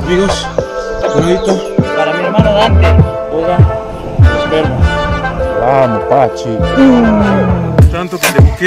Amigos, bonito. Para mi hermano Dante. Boga, esperma. Vamos, Pachi. Tanto que te busqué.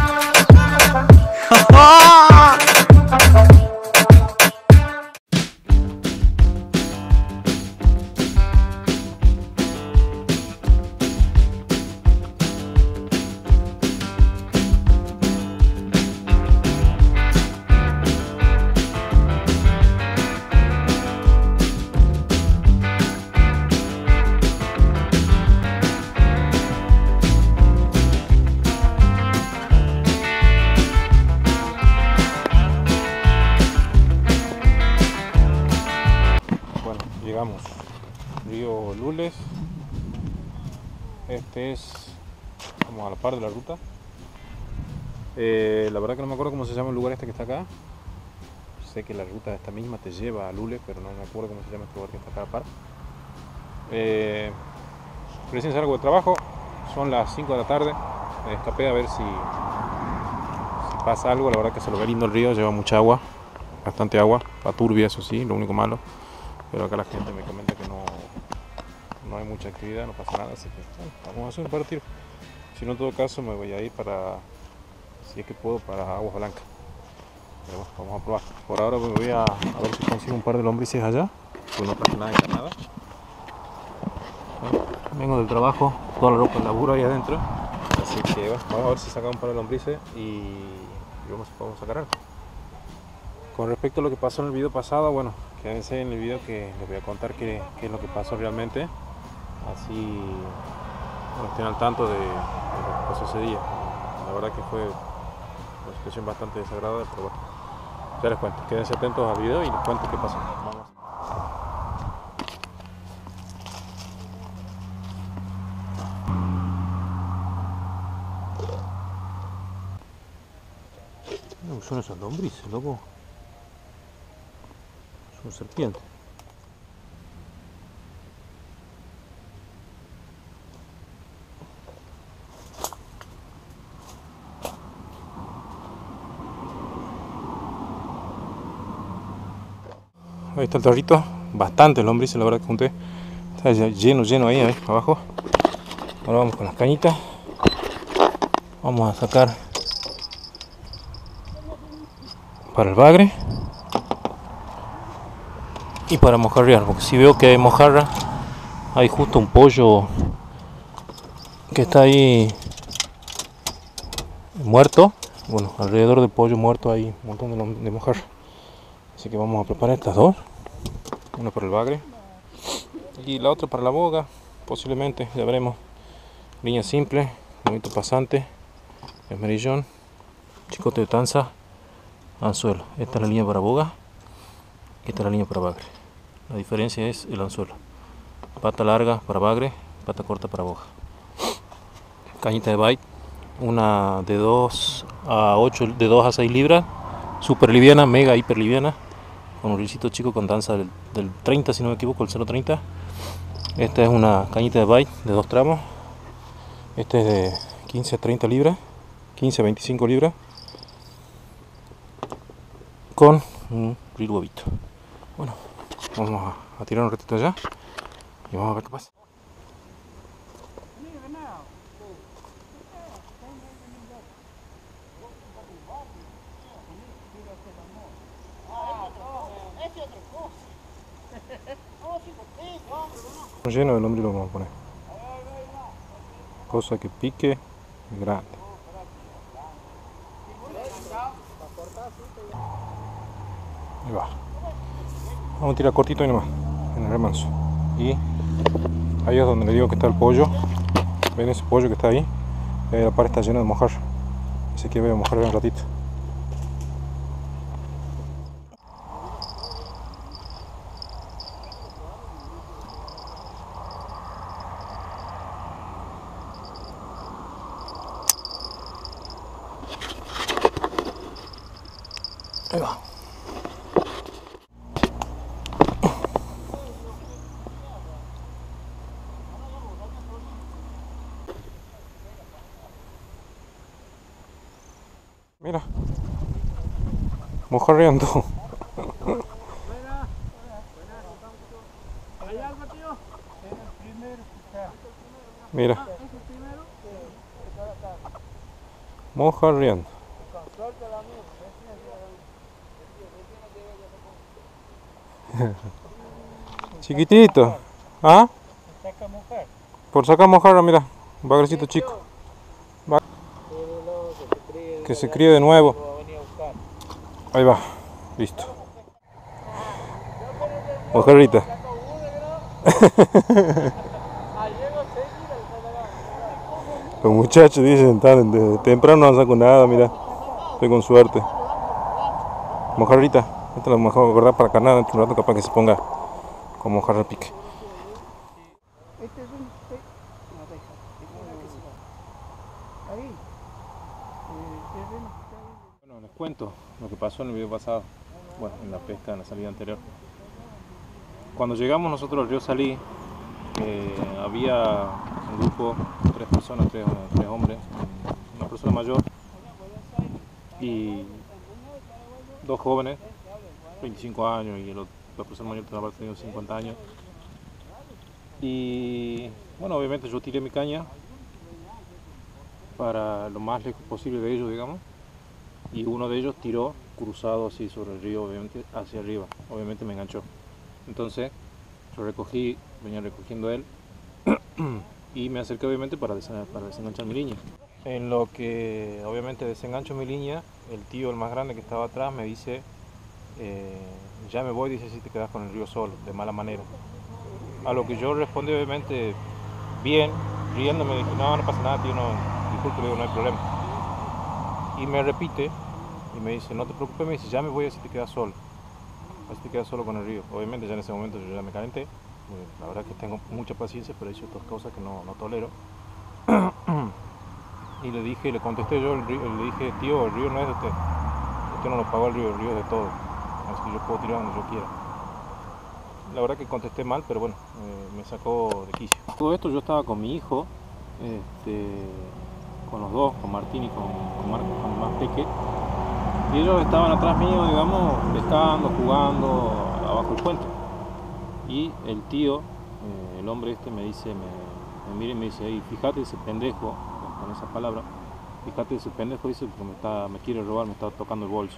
Llegamos, río Lules. Este es como a la par de la ruta. La verdad que no me acuerdo cómo se llama el lugar este que está acá. Sé que la ruta esta misma te lleva a Lules, pero no me acuerdo cómo se llama este lugar que está acá a la par. Recién salgo de trabajo, son las 5 de la tarde. Me escapé a ver si pasa algo. La verdad que se lo ve lindo el río, lleva mucha agua, bastante agua, va turbia, eso sí, lo único malo. Pero acá la gente me comenta que no hay mucha actividad, no pasa nada, así que bueno, vamos a hacer un par de tiros. Si no, en todo caso me voy a ir para, si es que puedo, para Aguas Blancas. Pero bueno, vamos a probar. Por ahora me voy a ver si consigo un par de lombrices allá, pues no pasa nada encarnada. Bueno, vengo del trabajo, toda la ropa de laburo ahí adentro, así que bueno, vamos a ver si sacamos un par de lombrices y vamos a sacar algo. Con respecto a lo que pasó en el video pasado, bueno, quédense en el video que les voy a contar qué es lo que pasó realmente. Así bueno, estén al tanto de lo que pasó ese día. La verdad que fue una situación bastante desagradable, pero bueno, ya les cuento. Quédense atentos al video y les cuento qué pasó. Vamos. No, son esas lombrices, loco. Son serpientes. Ahí está el tarrito, bastante lombrices, la verdad que junté. Está lleno ahí, abajo. Ahora vamos con las cañitas. Vamos a sacar para el bagre y para mojarrear, porque si veo que hay mojarra, hay justo un pollo que está ahí muerto. Bueno, alrededor del pollo muerto hay un montón de mojarra. Así que vamos a preparar estas dos, una para el bagre y la otra para la boga, posiblemente, ya veremos. Línea simple, bonito pasante, esmerillón, chicote de tanza, anzuelo. Esta es la línea para boga, esta es la línea para bagre. La diferencia es el anzuelo. Pata larga para bagre, pata corta para boga. Cañita de bite, una de 2 a 8, de 2 a 6 libras, super liviana, mega hiper liviana, con un risito chico con danza del 30, si no me equivoco, el 0.30. Esta es una cañita de bite de 2 tramos. Este es de 15 a 30 libras, 15 a 25 libras, con un reel huevito. Bueno, vamos a tirar un ratito allá y vamos a ver qué pasa. Lleno de lombriz lo vamos a poner. Cosa que pique grande. Ahí va. Vamos a tirar cortito y nomás, en el remanso. Y ahí es donde le digo que está el pollo. ¿Ven ese pollo que está ahí? Y ahí la pared está llena de mojar. Así que voy a mojar un ratito. Ahí va. Mira, mojarreando. Mira. Moja riendo. Chiquitito. ¿Ah? Por sacar mojarra, mira. Un bagrecito chico. Que se críe de nuevo. Ahí va. Listo. Mojarrita. Los muchachos dicen tan de temprano no saco nada, mira. Estoy con suerte. Mojarrita. Esta es la mejor guardar para carnada dentro de un rato, capaz que se ponga con mojarra pique. Bueno, les cuento lo que pasó en el video pasado. Bueno, en la pesca, en la salida anterior. Cuando llegamos nosotros al río Salí, había un grupo, 3 personas, 3 hombres, una persona mayor y 2 jóvenes, 25 años, y la persona mayor tenía tenido 50 años. Y bueno, obviamente yo tiré mi caña para lo más lejos posible de ellos, digamos, y uno de ellos tiró cruzado así sobre el río, obviamente hacia arriba, obviamente me enganchó. Entonces yo venía recogiendo él y me acerqué obviamente para desenganchar mi línea. En lo que obviamente desengancho mi línea, el tío, el más grande que estaba atrás, me dice, ya me voy, dice, si te quedas con el río solo, de mala manera. A lo que yo respondí obviamente bien, riéndome, dije, no pasa nada, tío, no, disculpe, le digo, no hay problema. Y me repite y me dice, no te preocupes, me dice, ya me voy, así te quedas solo. Así te quedas solo con el río. Obviamente ya en ese momento yo ya me calenté. La verdad que tengo mucha paciencia, pero hay ciertas cosas que no tolero. Y le contesté yo, le dije, tío, el río no es de usted. Usted no lo pagó el río es de todo. Así que yo puedo tirar donde yo quiera. La verdad que contesté mal, pero bueno, me sacó de quicio. Todo esto yo estaba con mi hijo, con los dos, con Martín y con Marcos, con el más peque. Y ellos estaban atrás mío, digamos, pescando, jugando abajo del puente. Y el tío, el hombre este, me dice, me mira y me dice, fíjate ese pendejo, con esas palabras, fíjate ese pendejo, dice, porque me quiere robar, me está tocando el bolso.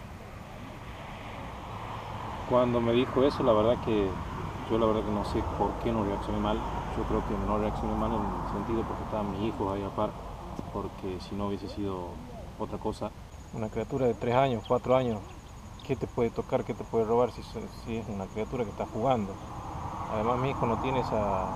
Cuando me dijo eso, la verdad que yo no sé por qué no reaccioné mal. Yo creo que no reaccioné mal en el sentido porque estaban mis hijos ahí a par, porque si no hubiese sido otra cosa. Una criatura de 3 años, 4 años, ¿qué te puede tocar, qué te puede robar si es una criatura que está jugando? Además mi hijo no tiene esa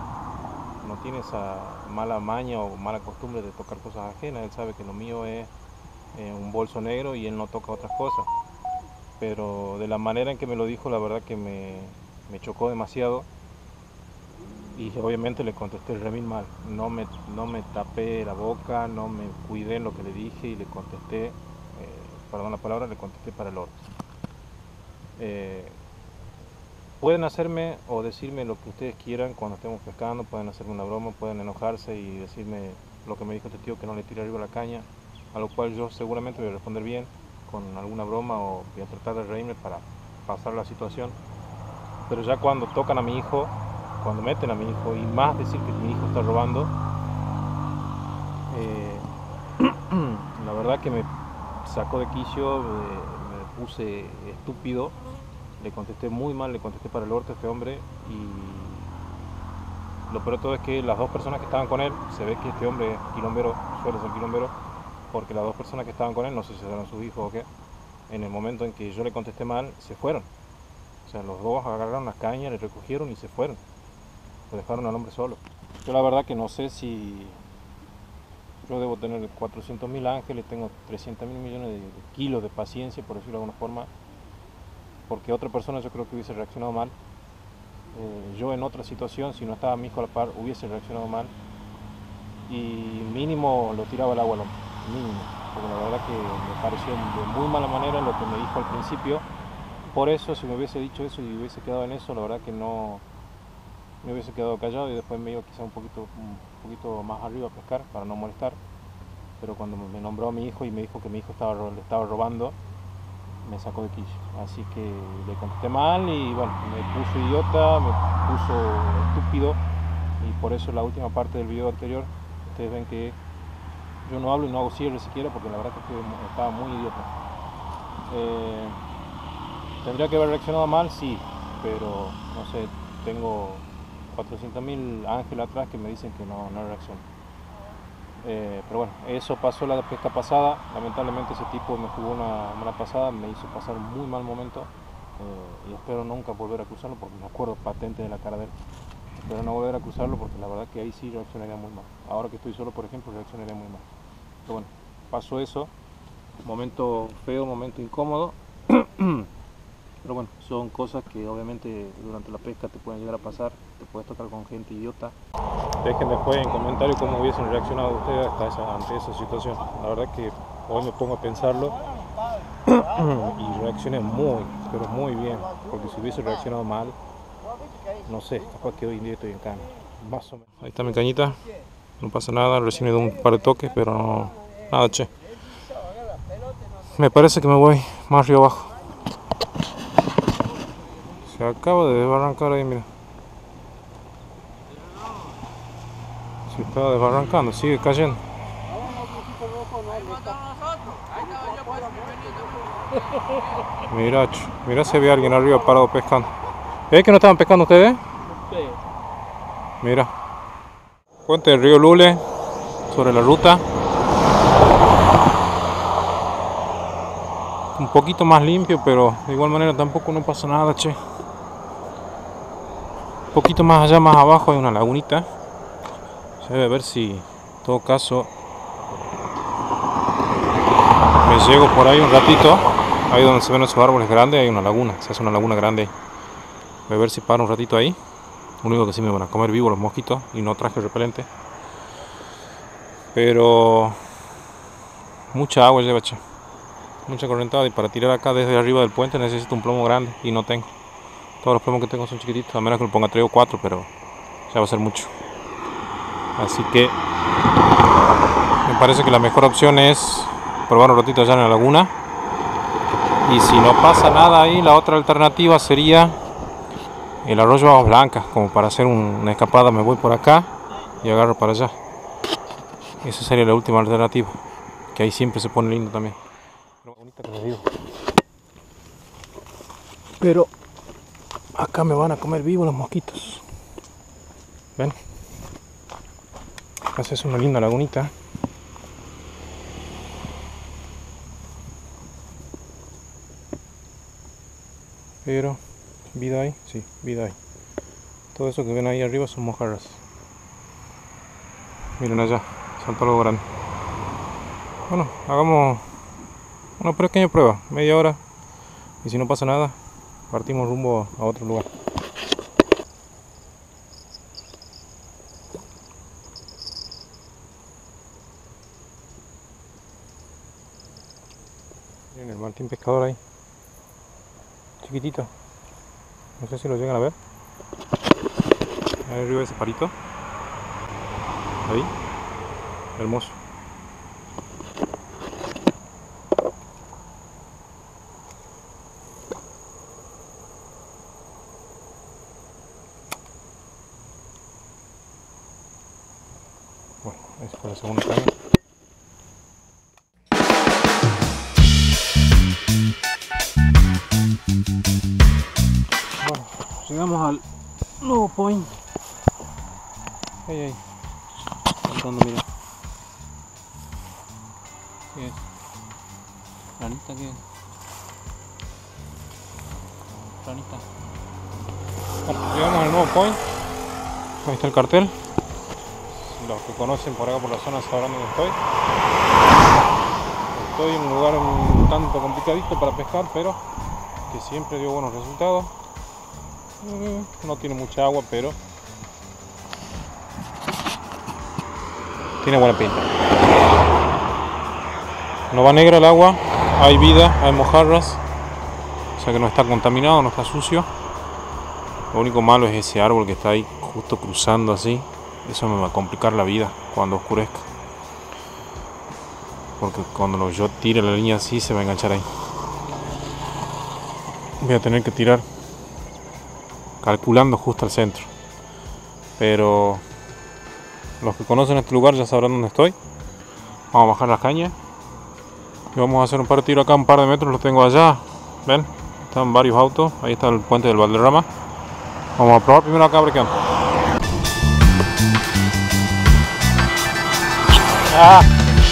mala maña o mala costumbre de tocar cosas ajenas. Él sabe que lo mío es un bolso negro y él no toca otras cosas. Pero de la manera en que me lo dijo, la verdad que me chocó demasiado. Y obviamente le contesté remil mal. No me tapé la boca, no me cuidé en lo que le dije y le contesté, perdón la palabra, le contesté para el orto. Pueden hacerme o decirme lo que ustedes quieran cuando estemos pescando, pueden hacerme una broma, pueden enojarse y decirme lo que me dijo este tío, que no le tire arriba la caña, a lo cual yo seguramente voy a responder bien, con alguna broma, o voy a tratar de reírme para pasar la situación. Pero ya cuando tocan a mi hijo, cuando meten a mi hijo, y más decir que mi hijo está robando, la verdad que me sacó de quicio, me puse estúpido. Le contesté muy mal, le contesté para el orto a este hombre, y lo peor de todo es que las 2 personas que estaban con él, se ve que este hombre es quilombero, suele ser quilombero, porque las 2 personas que estaban con él, no sé si eran sus hijos o qué, en el momento en que yo le contesté mal, se fueron. O sea, los 2 agarraron las cañas, le recogieron y se fueron. Lo dejaron al hombre solo. Yo la verdad que no sé si yo debo tener 400.000 ángeles, tengo 300.000 millones de kilos de paciencia, por decirlo de alguna forma, porque otra persona yo creo que hubiese reaccionado mal. Yo en otra situación, si no estaba mi hijo a la par, hubiese reaccionado mal y mínimo lo tiraba al agua al hombre, mínimo, porque la verdad que me pareció de muy mala manera lo que me dijo al principio. Por eso, si me hubiese dicho eso y hubiese quedado en eso, la verdad que no me hubiese quedado callado y después me iba quizá un poquito más arriba a pescar para no molestar. Pero cuando me nombró a mi hijo y me dijo que mi hijo le estaba robando, me sacó de quicio. Así que le contesté mal y bueno, me puso idiota, me puso estúpido, y por eso la última parte del video anterior Ustedes ven que yo no hablo y no hago cierre siquiera porque la verdad que estaba muy idiota. ¿Tendría que haber reaccionado mal? Sí, pero no sé, tengo 400.000 ángeles atrás que me dicen que no reacciono. Pero bueno, eso pasó la pesca pasada. Lamentablemente ese tipo me jugó una mala pasada, me hizo pasar un muy mal momento. Y espero nunca volver a cruzarlo porque me acuerdo patente de la cara de él. Espero no volver a cruzarlo porque la verdad que ahí sí reaccionaría muy mal. Ahora que estoy solo, por ejemplo, reaccionaría muy mal. Pero bueno, pasó eso. Momento feo, momento incómodo. Pero bueno, son cosas que obviamente durante la pesca te pueden llegar a pasar. Te puedes tocar con gente idiota. Dejen después en comentarios cómo hubiesen reaccionado ustedes ante esa situación. La verdad que hoy me pongo a pensarlo y reaccioné pero muy bien. Porque si hubiese reaccionado mal, no sé, capaz que hoy en día estoy en cana. Más o menos. Ahí está mi cañita. No pasa nada, recién he dado un par de toques, pero no, nada, che. Me parece que me voy más río abajo. Se acaba de desbarrancar ahí, mira. Se estaba desbarrancando, sigue cayendo. Mira, mira si había alguien arriba parado pescando. ¿Ves que no estaban pescando ustedes? Sí. Mira. Puente del río Lule, sobre la ruta. Un poquito más limpio, pero de igual manera tampoco no pasa nada, che. Un poquito más allá, más abajo hay una lagunita. Se debe ver si, en todo caso, me llego por ahí un ratito. Ahí donde se ven esos árboles grandes hay una laguna, se hace una laguna grande. Voy a ver si paro un ratito ahí. Lo único que sí me van a comer vivo los mosquitos y no traje repelente. Pero mucha agua lleva, che. Mucha correntada, y para tirar acá desde arriba del puente necesito un plomo grande y no tengo. Todos los plomos que tengo son chiquititos, a menos que le ponga 3 o 4, pero ya va a ser mucho. Así que me parece que la mejor opción es probar un ratito allá en la laguna. Y si no pasa nada ahí, la otra alternativa sería el arroyo Aguas Blancas. Como para hacer una escapada me voy por acá y agarro para allá. Esa sería la última alternativa, que ahí siempre se pone lindo también. Pero acá me van a comer vivos los mosquitos. ¿Ven? Acá es una linda lagunita. Pero, ¿vida hay? Sí, vida hay. Todo eso que ven ahí arriba son mojarras. Miren allá, salta algo grande. Bueno, hagamos una pequeña prueba, media hora. Y si no pasa nada, partimos rumbo a otro lugar. Miren el martín pescador ahí. Chiquitito. No sé si lo llegan a ver. Ahí arriba ese palito. Ahí. Hermoso. Bueno, esa fue la segunda caña. Bueno, llegamos al nuevo point. Ahí. Saltando, mira. ¿Qué es? ¿Ranita qué es? Ranita. Bueno, llegamos al nuevo point. Ahí está el cartel. Los que conocen por acá por la zona sabrán dónde estoy. Estoy en un lugar un tanto complicadito para pescar, pero que siempre dio buenos resultados. No tiene mucha agua, pero tiene buena pinta. No va negra el agua, hay vida, hay mojarras, o sea que no está contaminado, no está sucio. Lo único malo es ese árbol que está ahí justo cruzando así. Eso me va a complicar la vida cuando oscurezca, porque cuando yo tire la línea así se va a enganchar ahí. Voy a tener que tirar calculando justo al centro, pero Los que conocen este lugar ya sabrán dónde estoy. Vamos a bajar las cañas. Y vamos a hacer un par de tiros acá, un par de metros los tengo allá. ¿Ven? Están varios autos. Ahí está el puente del Valderrama. Vamos a probar primero acá a ver qué onda. ¡Ah!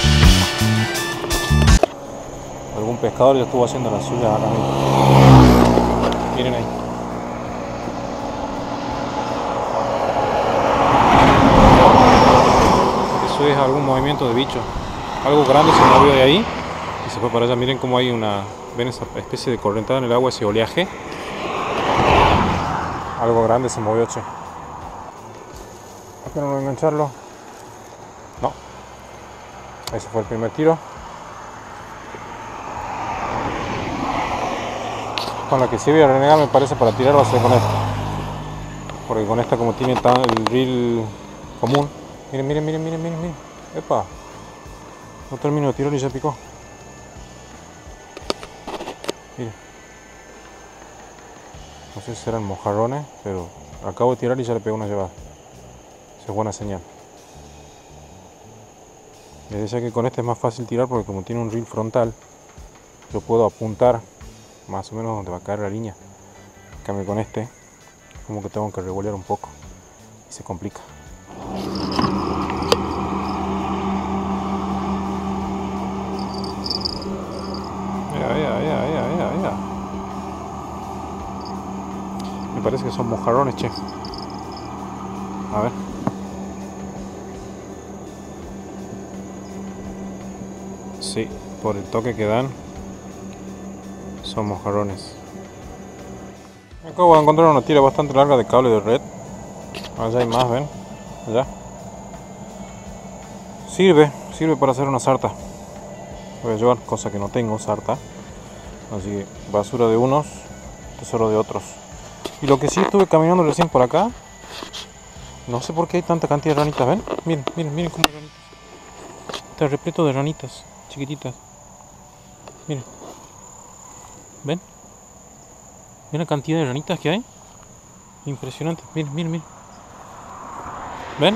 Algún pescador ya estuvo haciendo las suyas acá mismo. Miren ahí. Eso es algún movimiento de bicho. Algo grande se movió de ahí y se fue para allá. Miren cómo hay una... ¿Ven esa especie de correntada en el agua, ese oleaje? Algo grande se movió, che. ¿Por qué no voy a engancharlo? No. Ese fue el primer tiro. Con la que sí voy a renegar me parece para tirar va a ser con esta. Porque con esta como tiene el reel común. Miren, miren, miren, miren, miren, miren. Epa. No termino de tirar y ya picó. Miren. No sé si serán mojarrones, pero acabo de tirar y ya le pegó una llevada. Eso es buena señal. Les decía que con este es más fácil tirar porque como tiene un reel frontal, yo puedo apuntar más o menos donde va a caer la línea. En cambio con este, como que tengo que revolear un poco y se complica. Me parece que son mojarrones, che. A ver. Sí, por el toque que dan, son mojarrones. Acabo de encontrar una tira bastante larga de cable de red. Allá hay más, ven. Allá. Sirve para hacer una sarta. Voy a llevar, cosa que no tengo, sarta. Así que basura de unos, tesoro de otros. Y lo que sí estuve caminando recién por acá, no sé por qué hay tanta cantidad de ranitas, ¿ven? Miren, miren, miren cómo hay ranitas. Está repleto de ranitas, chiquititas. Miren. ¿Ven? Miren la cantidad de ranitas que hay. Impresionante, miren, miren, miren. ¿Ven?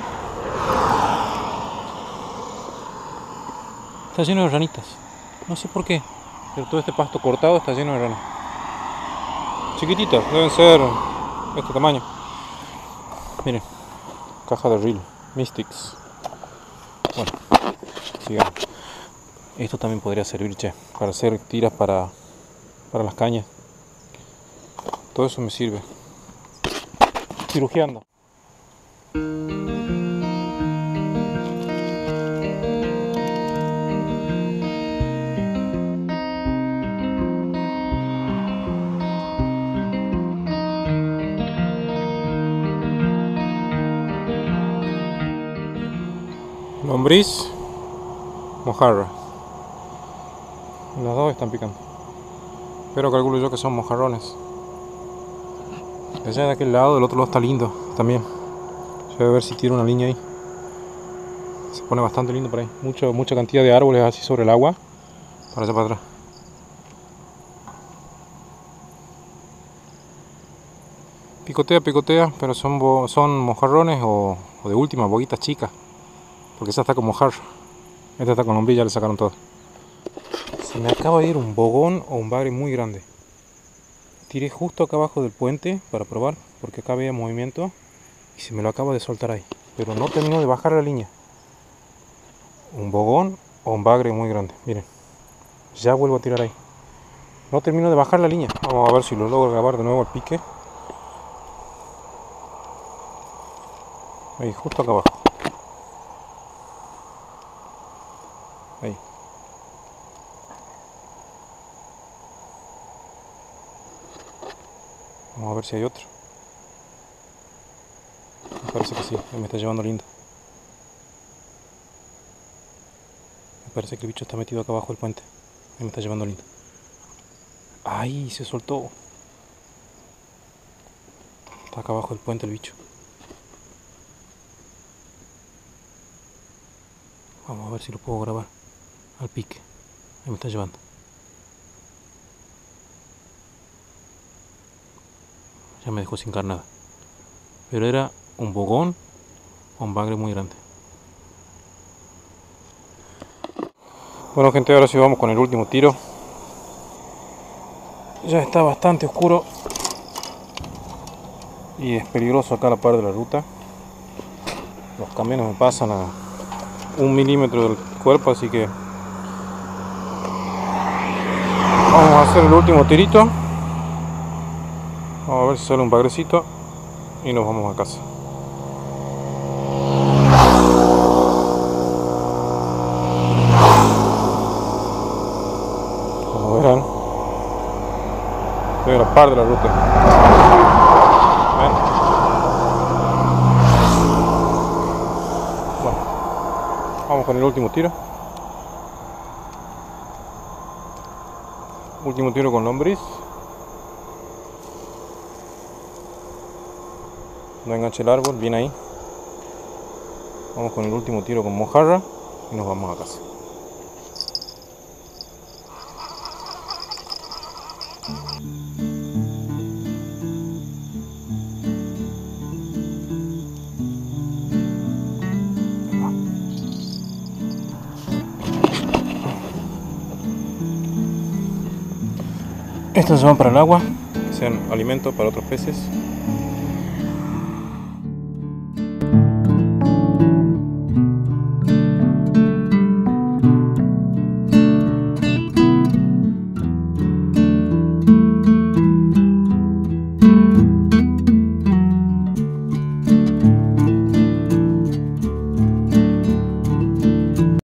Está lleno de ranitas. No sé por qué, pero todo este pasto cortado está lleno de ranas. Chiquititas, deben ser de este tamaño. Miren, caja de reel, Mystics. Bueno, sigamos. Esto también podría servir, che, para hacer tiras para las cañas. Todo eso me sirve. Cirugiando. Lombriz, mojarra. Las dos están picando. Pero calculo yo que son mojarrones. Allá de aquel lado, del otro lado está lindo también. Voy a ver si tiro una línea ahí. Se pone bastante lindo por ahí. Mucha cantidad de árboles así sobre el agua. Para allá para atrás. Picotea, picotea, pero son mojarrones o de última, boguitas chicas. Porque esa está con mojarra. Esta está con lombriz, ya le sacaron todo. Se me acaba de ir un bogón o un bagre muy grande. Tiré justo acá abajo del puente para probar, porque acá había movimiento y se me lo acaba de soltar ahí. Pero no terminó de bajar la línea. Un bogón o un bagre muy grande. Miren, ya vuelvo a tirar ahí. No termino de bajar la línea. Vamos a ver si lo logro grabar de nuevo al pique. Ahí, justo acá abajo. Ahí. Vamos a ver si hay otro. Me parece que sí, me está llevando lindo. Me parece que el bicho está metido acá abajo del puente. Me está llevando lindo. ¡Ay! Se soltó. Está acá abajo del puente el bicho. Vamos a ver si lo puedo grabar al pique. Ahí me está llevando. Ya me dejó sin carnada. Pero era un bogón o un bagre muy grande. Bueno gente, ahora sí vamos con el último tiro. Ya está bastante oscuro y es peligroso acá la parte de la ruta. Los camiones me pasan a 1 milímetro del cuerpo, así que vamos a hacer el último tirito. Vamos a ver si sale un bagrecito y nos vamos a casa. Como verán, estoy a la par de la ruta. ¿Ven? Bueno, vamos con el último tiro. Último tiro con lombriz. No enganche el árbol, bien ahí. Vamos con el último tiro con mojarra y nos vamos a casa. Estos se van para el agua, que sean alimento para otros peces.